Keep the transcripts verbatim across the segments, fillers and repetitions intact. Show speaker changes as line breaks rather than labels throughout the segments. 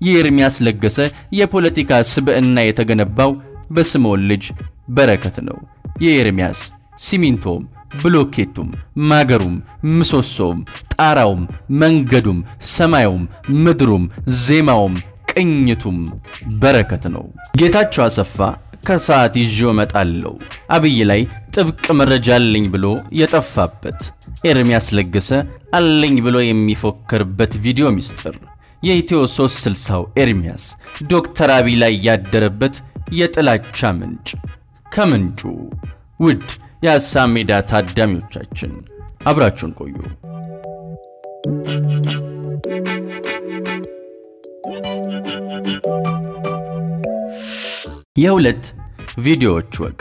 የኤርሚያስ ለገሰ የፖለቲካ ስብዕና የተገነባው በስምዖን ልጅ በረከት ነው። የኤርሚያስ ሲሚንቶም ብሎኬቱም ማገሩም ምሰሶም ጣራውም መንገዱም ሰማዩም ምድሩም ዜማውም ቅኝቱም በረከት ነው። ጌታቸው አሰፋ ከሰዓት ይዤው መጣለው አብይ ላይ ጥብቅ መረጃ አለኝ ብሎ የጠፋበት ኤርሚያስ ለገሰ አለኝ ብሎ የሚፎከርበት ቪዲዮ ሚስጥር የኢትዮ ሶስት ስልሳ ኤርሚያስ ዶክተር አብይ ላይ ያደረበት የጥላቻ ምንጭ ከምንጩ ውድ የሐሳብ ሜዳ ታዳሚዎቻችን አብራችሁን ቆዩ። የሁለት ቪዲዮዎች ወግ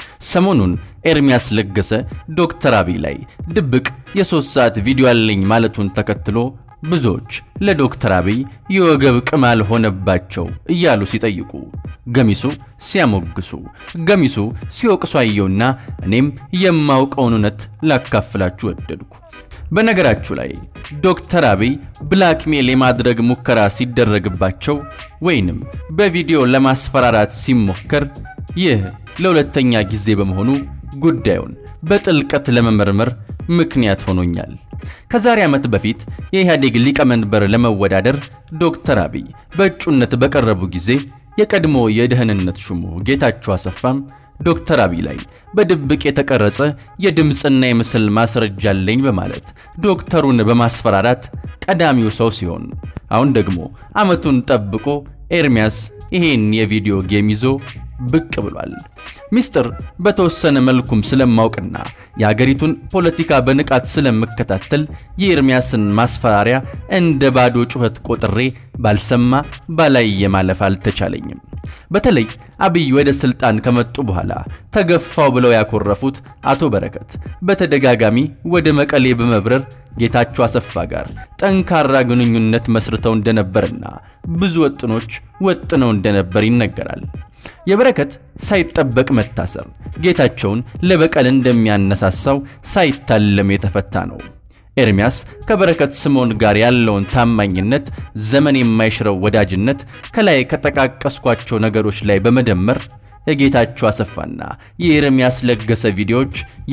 ሰሞኑን ኤርሚያስ ለገሰ ዶክተር አብይ ላይ ድብቅ የሶስት ሰዓት ቪዲዮ አለኝ ማለቱን ተከትሎ ብዙዎች ለዶክተር አብይ የወገብ ቅማል ሆነባቸው እያሉ ሲጠይቁ ገሚሱ ሲያሞግሱ ገሚሱ ሲወቅሱ አየውና እኔም የማውቀውን እውነት ላካፍላችሁ ወደድኩ። በነገራችሁ ላይ ዶክተር አብይ ብላክሜል የማድረግ ሙከራ ሲደረግባቸው ወይንም በቪዲዮ ለማስፈራራት ሲሞከር ይህ ለሁለተኛ ጊዜ በመሆኑ ጉዳዩን በጥልቀት ለመመርመር ምክንያት ሆኖኛል። ከዛሬ ዓመት በፊት የኢህአዴግ ሊቀመንበር ለመወዳደር ዶክተር አብይ በእጩነት በቀረቡ ጊዜ የቀድሞ የደህንነት ሹሙ ጌታቸው አሰፋም ዶክተር አብይ ላይ በድብቅ የተቀረጸ የድምጽና የምስል ማስረጃ አለኝ በማለት ዶክተሩን በማስፈራራት ቀዳሚው ሰው ሲሆን አሁን ደግሞ ዓመቱን ጠብቆ ኤርሚያስ ይሄን የቪዲዮ ጌም ይዞ ብቅ ብሏል። ሚስጥር በተወሰነ መልኩም ስለማውቅና የሀገሪቱን ፖለቲካ በንቃት ስለምከታተል የኤርሚያስን ማስፈራሪያ እንደ ባዶ ጩኸት ቆጥሬ ባልሰማ ባላየ ማለፍ አልተቻለኝም። በተለይ አብይ ወደ ስልጣን ከመጡ በኋላ ተገፋው ብለው ያኮረፉት አቶ በረከት በተደጋጋሚ ወደ መቀሌ በመብረር ጌታቸው አሰፋ ጋር ጠንካራ ግንኙነት መስርተው እንደነበርና ብዙ ወጥኖች ወጥነው እንደነበር ይነገራል። የበረከት ሳይጠበቅ መታሰር ጌታቸውን ለበቀል እንደሚያነሳሳው ሳይታለም የተፈታ ነው። ኤርሚያስ ከበረከት ስምዖን ጋር ያለውን ታማኝነት ዘመን የማይሽረው ወዳጅነት ከላይ ከተቃቀስኳቸው ነገሮች ላይ በመደመር የጌታቸው አሰፋና የኤርሚያስ ለገሰ ቪዲዮዎች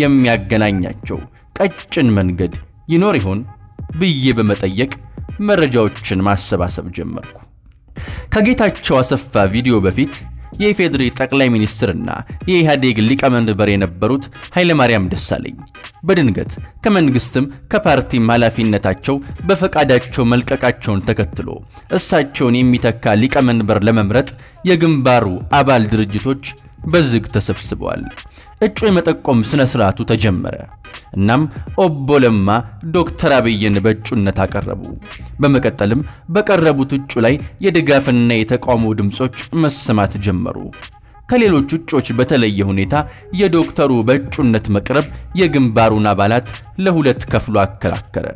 የሚያገናኛቸው ቀጭን መንገድ ይኖር ይሆን ብዬ በመጠየቅ መረጃዎችን ማሰባሰብ ጀመርኩ። ከጌታቸው አሰፋ ቪዲዮ በፊት የኢፌድሪ ጠቅላይ ሚኒስትርና የኢህአዴግ ሊቀመንበር የነበሩት ኃይለማርያም ደሳለኝ በድንገት ከመንግስትም ከፓርቲም ኃላፊነታቸው በፈቃዳቸው መልቀቃቸውን ተከትሎ እሳቸውን የሚተካ ሊቀመንበር ለመምረጥ የግንባሩ አባል ድርጅቶች በዝግ ተሰብስበዋል። እጩ የመጠቆም ስነ ስርዓቱ ተጀመረ። እናም ኦቦ ለማ ዶክተር አብይን በእጩነት አቀረቡ። በመቀጠልም በቀረቡት እጩ ላይ የድጋፍና የተቃውሞ ድምጾች መሰማት ጀመሩ። ከሌሎች እጩዎች በተለየ ሁኔታ የዶክተሩ በእጩነት መቅረብ የግንባሩን አባላት ለሁለት ከፍሎ አከራከረ።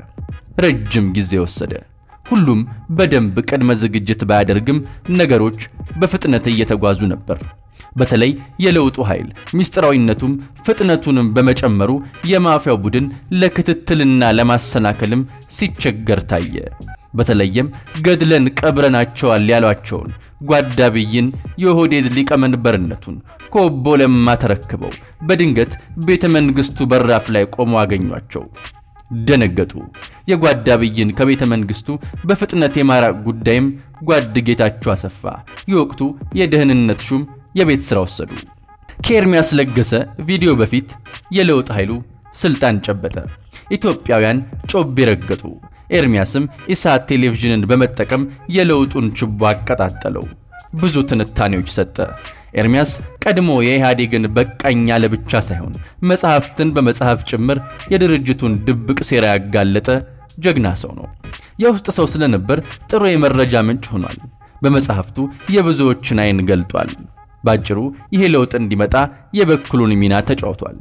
ረጅም ጊዜ ወሰደ። ሁሉም በደንብ ቅድመ ዝግጅት ባያደርግም ነገሮች በፍጥነት እየተጓዙ ነበር። በተለይ የለውጡ ኃይል ሚስጥራዊነቱም ፍጥነቱንም በመጨመሩ የማፊያው ቡድን ለክትትልና ለማሰናከልም ሲቸገር ታየ። በተለይም ገድለን ቀብረናቸዋል ያሏቸውን ጓዳብይን የኦህዴድ ሊቀመንበርነቱን ከኦቦ ለማ ተረክበው በድንገት ቤተ መንግስቱ በራፍ ላይ ቆሞ አገኟቸው። ደነገጡ። የጓዳብይን ከቤተ መንግስቱ በፍጥነት የማራቅ ጉዳይም ጓድ ጌታቸው አሰፋ የወቅቱ የደህንነት ሹም የቤት ስራ ወሰዱ። ከኤርሚያስ ለገሰ ቪዲዮ በፊት የለውጥ ኃይሉ ስልጣን ጨበጠ። ኢትዮጵያውያን ጮቤ ረገጡ። ኤርሚያስም ኢሳት ቴሌቪዥንን በመጠቀም የለውጡን ችቦ አቀጣጠለው። ብዙ ትንታኔዎች ሰጠ። ኤርሚያስ ቀድሞ የኢህአዴግን በቃኛ ለብቻ ሳይሆን መጽሐፍትን በመጽሐፍ ጭምር የድርጅቱን ድብቅ ሴራ ያጋለጠ ጀግና ሰው ነው። የውስጥ ሰው ስለነበር ጥሩ የመረጃ ምንጭ ሆኗል። በመጽሐፍቱ የብዙዎችን አይን ገልጧል። ባጭሩ ይሄ ለውጥ እንዲመጣ የበኩሉን ሚና ተጫውቷል።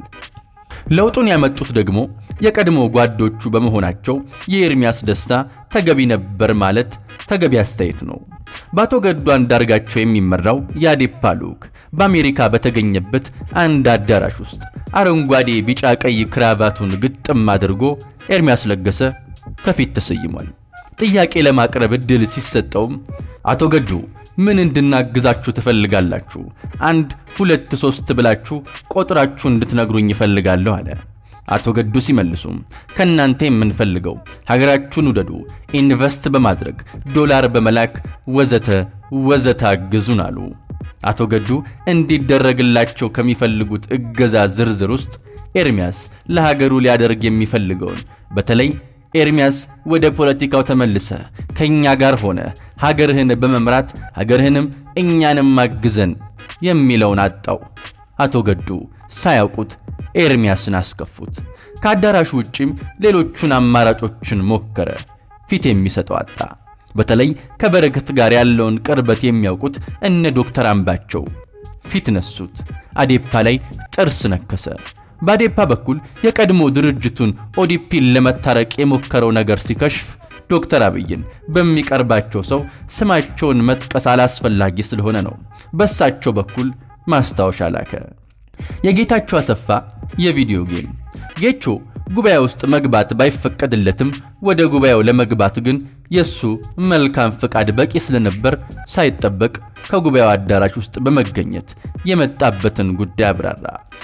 ለውጡን ያመጡት ደግሞ የቀድሞ ጓዶቹ በመሆናቸው የኤርሚያስ ደስታ ተገቢ ነበር ማለት ተገቢ አስተያየት ነው። ባቶ ገዱ አንዳርጋቸው የሚመራው የአዴፓ ልዑክ በአሜሪካ በተገኘበት አንድ አዳራሽ ውስጥ አረንጓዴ ቢጫ ቀይ ክራቫቱን ግጥም አድርጎ ኤርሚያስ ለገሰ ከፊት ተሰይሟል። ጥያቄ ለማቅረብ እድል ሲሰጠው አቶ ገዱ ምን እንድናግዛችሁ ትፈልጋላችሁ? አንድ ሁለት ሶስት ብላችሁ ቆጥራችሁ እንድትነግሩኝ ይፈልጋለሁ አለ። አቶ ገዱ ሲመልሱ ከናንተ የምንፈልገው ሀገራችሁን ውደዱ፣ ኢንቨስት በማድረግ ዶላር በመላክ ወዘተ ወዘተ አግዙን አሉ። አቶ ገዱ እንዲደረግላቸው ከሚፈልጉት እገዛ ዝርዝር ውስጥ ኤርሚያስ ለሀገሩ ሊያደርግ የሚፈልገውን በተለይ ኤርሚያስ ወደ ፖለቲካው ተመልሰ ከኛ ጋር ሆነ ሀገርህን በመምራት ሀገርህንም እኛንም ማግዘን የሚለውን አጣው። አቶ ገዱ ሳያውቁት ኤርሚያስን አስከፉት። ከአዳራሹ ውጪም ሌሎቹን አማራጮችን ሞከረ። ፊት የሚሰጠው አጣ። በተለይ ከበረከት ጋር ያለውን ቅርበት የሚያውቁት እነ ዶክተር አምባቸው ፊት ነሱት። አዴፓ ላይ ጥርስ ነከሰ። ባዴፓ በኩል የቀድሞ ድርጅቱን ኦዲፒን ለመታረቅ የሞከረው ነገር ሲከሽፍ ዶክተር አብይን በሚቀርባቸው ሰው ስማቸውን መጥቀስ አላስፈላጊ ስለሆነ ነው በሳቸው በኩል ማስታወሻ ላከ። የጌታቸው አሰፋ የቪዲዮ ጌም ጌቾ ጉባኤ ውስጥ መግባት ባይፈቀድለትም ወደ ጉባኤው ለመግባት ግን የሱ መልካም ፍቃድ በቂ ስለነበር ሳይጠበቅ ከጉባኤው አዳራሽ ውስጥ በመገኘት የመጣበትን ጉዳይ አብራራ።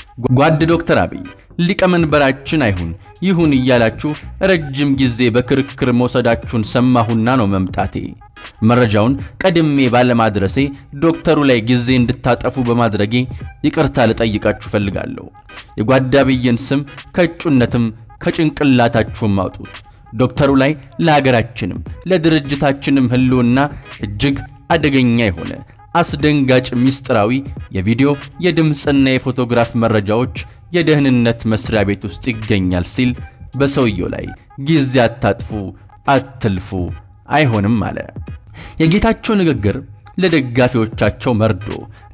ጓድ ዶክተር አብይ ሊቀመንበራችን አይሁን ይሁን እያላችሁ ረጅም ጊዜ በክርክር መውሰዳችሁን ሰማሁና ነው መምጣቴ። መረጃውን ቀድሜ ባለማድረሴ ዶክተሩ ላይ ጊዜ እንድታጠፉ በማድረጌ ይቅርታ ልጠይቃችሁ ፈልጋለሁ። የጓድ አብይን ስም ከጩነትም ከጭንቅላታችሁም አውጡት። ዶክተሩ ላይ ለሀገራችንም ለድርጅታችንም ህልውና እጅግ አደገኛ የሆነ አስደንጋጭ ሚስጥራዊ የቪዲዮ የድምጽና የፎቶግራፍ መረጃዎች የደህንነት መስሪያ ቤት ውስጥ ይገኛል ሲል በሰውየው ላይ ጊዜ አታጥፉ አትልፉ አይሆንም አለ። የጌታቸው ንግግር ለደጋፊዎቻቸው መርዶ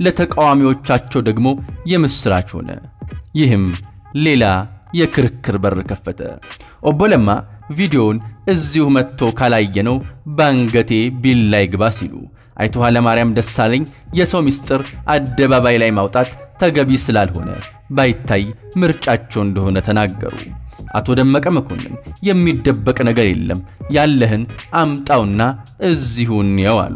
ለተቃዋሚዎቻቸው ደግሞ የምስራች ሆነ። ይህም ሌላ የክርክር በር ከፈተ። ኦቦለማ ቪዲዮውን እዚሁ መጥቶ ካላየነው ባንገቴ ቢላ ይግባ ሲሉ አይቶ ኃይለማርያም ደሳለኝ የሰው ሚስጥር አደባባይ ላይ ማውጣት ተገቢ ስላልሆነ ባይታይ ምርጫቸው እንደሆነ ተናገሩ። አቶ ደመቀ መኮንን የሚደበቅ ነገር የለም ያለህን አምጣውና እዚሁን ያዋሉ።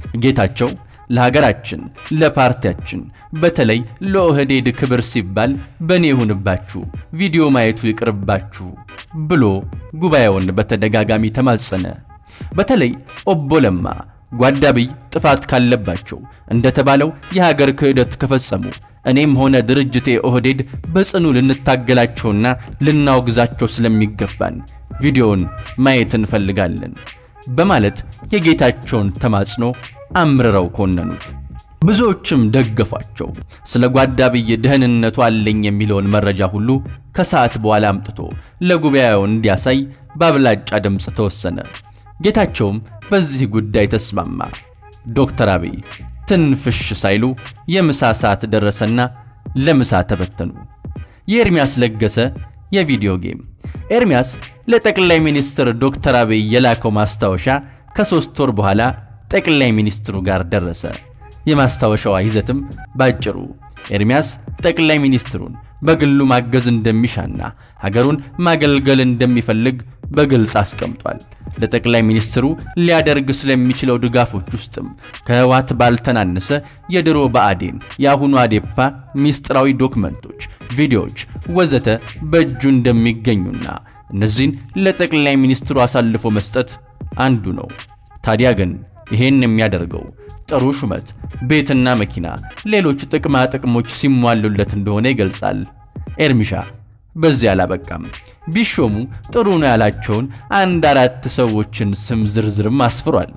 ጌታቸው ለሀገራችን ለፓርቲያችን በተለይ ለኦህዴድ ክብር ሲባል በኔ ሆንባችሁ ቪዲዮ ማየቱ ይቅርባችሁ ብሎ ጉባኤውን በተደጋጋሚ ተማጸነ። በተለይ ኦቦለማ ጓድ አብይ ጥፋት ካለባቸው እንደተባለው የሀገር ክህደት ከፈጸሙ እኔም ሆነ ድርጅቴ ኦህዴድ በጽኑ ልንታገላቸውና ልናወግዛቸው ስለሚገባን ቪዲዮውን ማየት እንፈልጋለን በማለት የጌታቸውን ተማጽኖ አምርረው ኮነኑት። ብዙዎችም ደገፏቸው። ስለ ጓድ አብይ ደህንነቱ አለኝ የሚለውን መረጃ ሁሉ ከሰዓት በኋላ አምጥቶ ለጉባኤው እንዲያሳይ ባብላጫ ድምጽ ተወሰነ። ጌታቸውም በዚህ ጉዳይ ተስማማ። ዶክተር አብይ ትንፍሽ ሳይሉ የምሳ ሰዓት ደረሰና ለምሳ ተበተኑ። የኤርሚያስ ለገሰ የቪዲዮ ጌም ኤርሚያስ ለጠቅላይ ሚኒስትር ዶክተር አብይ የላከው ማስታወሻ ከሶስት ወር በኋላ ጠቅላይ ሚኒስትሩ ጋር ደረሰ። የማስታወሻው ይዘትም ባጭሩ ኤርሚያስ ጠቅላይ ሚኒስትሩን በግሉ ማገዝ እንደሚሻና ሀገሩን ማገልገል እንደሚፈልግ በግልጽ አስቀምጧል። ለጠቅላይ ሚኒስትሩ ሊያደርግ ስለሚችለው ድጋፎች ውስጥም ከህዋት ባልተናነሰ የድሮ ብአዴን ያሁኑ አዴፓ ሚስጥራዊ ዶክመንቶች፣ ቪዲዮዎች ወዘተ በእጁ እንደሚገኙና እነዚህን ለጠቅላይ ሚኒስትሩ አሳልፎ መስጠት አንዱ ነው። ታዲያ ግን ይሄን የሚያደርገው ጥሩ ሹመት፣ ቤትና መኪና፣ ሌሎች ጥቅማ ጥቅሞች ሲሟሉለት እንደሆነ ይገልጻል። ኤርሚሻ በዚህ አላበቃም። ቢሾሙ ጥሩ ነው ያላቸውን አንድ አራት ሰዎችን ስም ዝርዝርም አስፍሯል።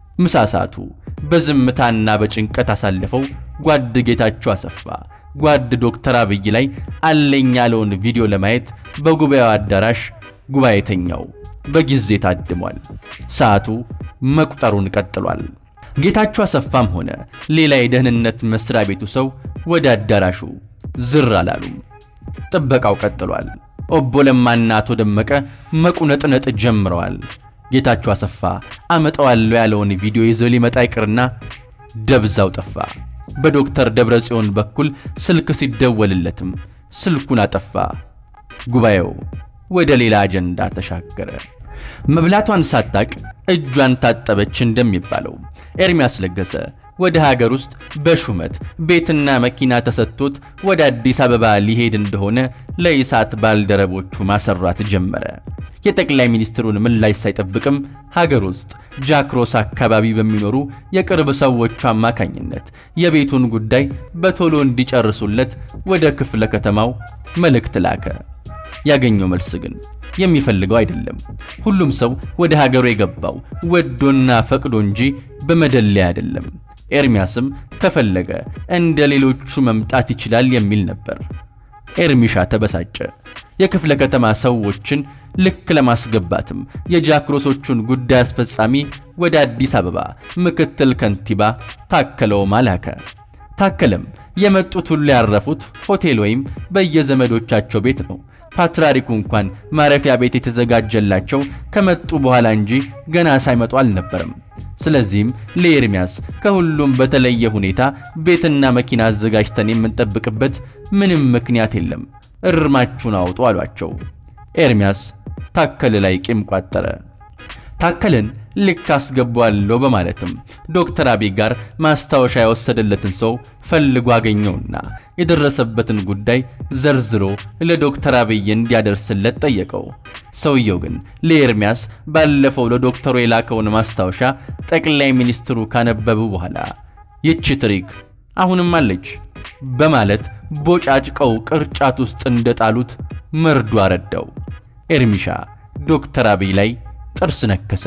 ምሳሳቱ በዝምታና በጭንቀት አሳልፈው ጓድ ጌታቸው አሰፋ ጓድ ዶክተር አብይ ላይ አለኝ ያለውን ቪዲዮ ለማየት በጉባኤው አዳራሽ ጉባኤተኛው በጊዜ ታድሟል። ሰዓቱ መቁጠሩን ቀጥሏል። ጌታቸው አሰፋም ሆነ ሌላ የደህንነት መስሪያ ቤቱ ሰው ወደ አዳራሹ ዝር አላሉም። ጥበቃው ቀጥሏል። ኦቦለማና አቶ ደመቀ መቁነጥነጥ ጀምረዋል። ጌታቸው አሰፋ አመጣዋለሁ ያለውን ቪዲዮ ይዞ ሊመጣ ይቅርና ደብዛው ጠፋ። በዶክተር ደብረጽዮን በኩል ስልክ ሲደወልለትም ስልኩን አጠፋ። ጉባኤው ወደ ሌላ አጀንዳ ተሻገረ። መብላቷን ሳታቅ እጇን ታጠበች እንደሚባለው ኤርሚያስ ለገሰ ወደ ሀገር ውስጥ በሹመት ቤትና መኪና ተሰጥቶት ወደ አዲስ አበባ ሊሄድ እንደሆነ ለኢሳት ባልደረቦቹ ማሰራት ጀመረ። የጠቅላይ ሚኒስትሩን ምላሽ ሳይጠብቅም ሀገር ውስጥ ጃክሮስ አካባቢ በሚኖሩ የቅርብ ሰዎች አማካኝነት የቤቱን ጉዳይ በቶሎ እንዲጨርሱለት ወደ ክፍለ ከተማው መልእክት ላከ። ያገኘው መልስ ግን የሚፈልገው አይደለም። ሁሉም ሰው ወደ ሀገሩ የገባው ወዶና ፈቅዶ እንጂ በመደለያ አይደለም። ኤርሚያስም ከፈለገ እንደ ሌሎቹ መምጣት ይችላል የሚል ነበር። ኤርሚሻ ተበሳጨ። የክፍለ ከተማ ሰዎችን ልክ ለማስገባትም የጃክሮሶቹን ጉዳይ አስፈጻሚ ወደ አዲስ አበባ ምክትል ከንቲባ ታከለው ማላከ። ታከለም የመጡት ሁሉ ያረፉት ሆቴል ወይም በየዘመዶቻቸው ቤት ነው። ፓትርያርኩ እንኳን ማረፊያ ቤት የተዘጋጀላቸው ከመጡ በኋላ እንጂ ገና ሳይመጡ አልነበረም። ስለዚህም ለኤርሚያስ ከሁሉም በተለየ ሁኔታ ቤትና መኪና አዘጋጅተን የምንጠብቅበት ምንም ምክንያት የለም፣ እርማችሁን አውጡ አሏቸው። ኤርሚያስ ታከለ ላይ ቂም ቋጠረ። ታከለን ልክ አስገባዋለሁ በማለትም ዶክተር አብይ ጋር ማስታወሻ ያወሰደለትን ሰው ፈልጎ አገኘውና የደረሰበትን ጉዳይ ዘርዝሮ ለዶክተር አብይ እንዲያደርስለት ጠየቀው። ሰውየው ግን ለኤርሚያስ ባለፈው ለዶክተሩ የላከውን ማስታወሻ ጠቅላይ ሚኒስትሩ ካነበቡ በኋላ ይቺ ትሪክ አሁንም አለች በማለት ቦጫጭቀው ቅርጫት ውስጥ እንደጣሉት መርዶ አረዳው። ኤርሚሻ ዶክተር አብይ ላይ ጥርስ ነከሰ፣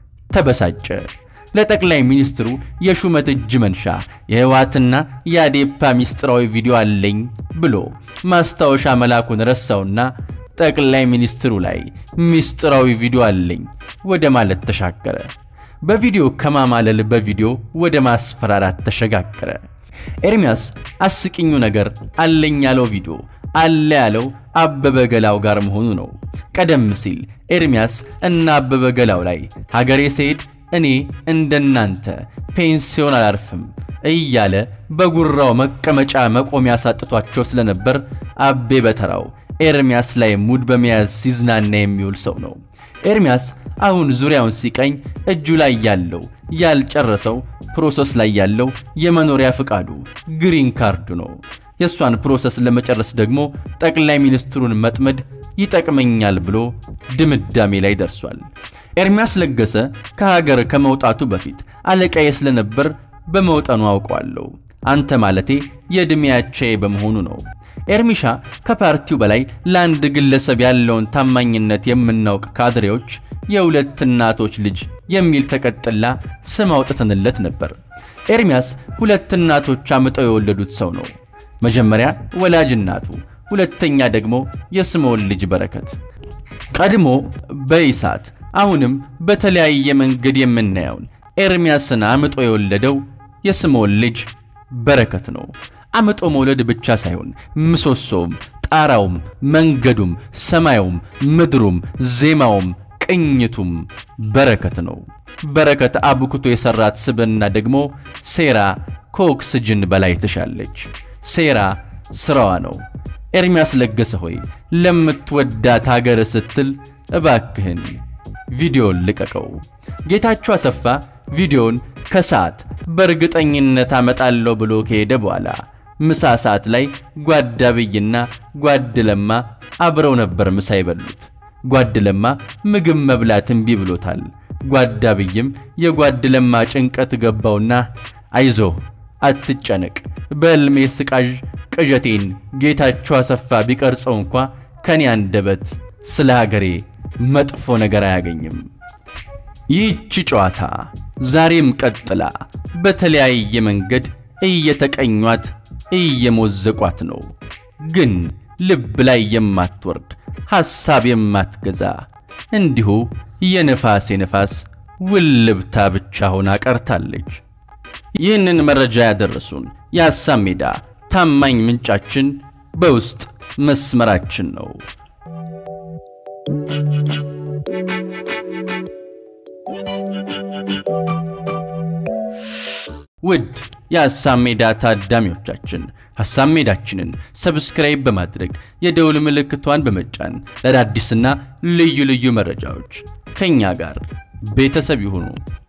ተበሳጨ። ለጠቅላይ ሚኒስትሩ የሹመት እጅ መንሻ የህዋትና የአዴፓ ሚስጥራዊ ቪዲዮ አለኝ ብሎ ማስታወሻ መላኩን ረሳውና ጠቅላይ ሚኒስትሩ ላይ ሚስጥራዊ ቪዲዮ አለኝ ወደ ማለት ተሻገረ። በቪዲዮ ከማማለል በቪዲዮ ወደ ማስፈራራት ተሸጋገረ። ኤርሚያስ አስቂኙ ነገር አለኝ ያለው ቪዲዮ አለ ያለው አበበ ገላው ጋር መሆኑ ነው። ቀደም ሲል ኤርሚያስ እና አበበ ገላው ላይ ሀገሬ ሲሄድ እኔ እንደናንተ ፔንሲዮን አላርፍም እያለ በጉራው መቀመጫ መቆሚያ ሳጥቷቸው ስለነበር አቤ በተራው ኤርሚያስ ላይ ሙድ በመያዝ ሲዝናና የሚውል ሰው ነው። ኤርሚያስ አሁን ዙሪያውን ሲቀኝ እጁ ላይ ያለው ያልጨረሰው ፕሮሰስ ላይ ያለው የመኖሪያ ፍቃዱ ግሪን ካርዱ ነው። የሷን ፕሮሰስ ለመጨረስ ደግሞ ጠቅላይ ሚኒስትሩን መጥመድ ይጠቅመኛል ብሎ ድምዳሜ ላይ ደርሷል። ኤርሚያስ ለገሰ ከሀገር ከመውጣቱ በፊት አለቃዬ ስለነበር በመውጣኑ አውቀዋለሁ። አንተ ማለቴ የእድሜያቸው በመሆኑ ነው። ኤርሚሻ ከፓርቲው በላይ ለአንድ ግለሰብ ያለውን ታማኝነት የምናውቅ ካድሬዎች የሁለት እናቶች ልጅ የሚል ተቀጥላ ስም አውጥተንለት ነበር። ኤርሚያስ ሁለት እናቶች አምጠው የወለዱት ሰው ነው። መጀመሪያ ወላጅ እናቱ፣ ሁለተኛ ደግሞ የስምዖን ልጅ በረከት። ቀድሞ በኢሳት አሁንም በተለያየ መንገድ የምናየውን ኤርሚያስን አምጦ የወለደው የስምዖን ልጅ በረከት ነው። አምጦ መውለድ ብቻ ሳይሆን ምሰሶም፣ ጣራውም፣ መንገዱም፣ ሰማዩም፣ ምድሩም፣ ዜማውም፣ ቅኝቱም በረከት ነው። በረከት አብኩቶ የሰራት ስብና ደግሞ ሴራ ከኦክስጅን በላይ ተሻለች። ሴራ ስራዋ ነው። ኤርሚያስ ለገሰ ሆይ ለምትወዳት ሀገር ስትል እባክህን ቪዲዮን ልቀቀው። ጌታቸው አሰፋ ቪዲዮን ከሰዓት በእርግጠኝነት አመጣለሁ ብሎ ከሄደ በኋላ ምሳ ሰዓት ላይ ጓዳብይና ጓድለማ አብረው ነበር ምሳ ይበሉት። ጓድለማ ምግብ መብላት እምቢ ብሎታል። ጓዳብይም የጓድለማ ጭንቀት ገባውና አይዞ አትጨነቅ፣ በልሜ ስቃዥ ቅዠቴን ጌታቸው አሰፋ ቢቀርጸው እንኳ ከኔ አንደበት ስለ ሀገሬ መጥፎ ነገር አያገኝም። ይህች ጨዋታ ዛሬም ቀጥላ በተለያየ መንገድ እየተቀኟት እየሞዘቋት ነው። ግን ልብ ላይ የማትወርድ ሐሳብ የማትገዛ እንዲሁ የነፋስ የነፋስ ውልብታ ብቻ ሆና ቀርታለች። ይህንን መረጃ ያደረሱን የሐሳብ ሜዳ ታማኝ ምንጫችን በውስጥ መስመራችን ነው። ውድ የሐሳብ ሜዳ ታዳሚዎቻችን ሐሳብ ሜዳችንን ሰብስክራይብ በማድረግ የደውል ምልክቷን በመጫን ለአዲስና ልዩ ልዩ መረጃዎች ከኛ ጋር ቤተሰብ ይሁኑ።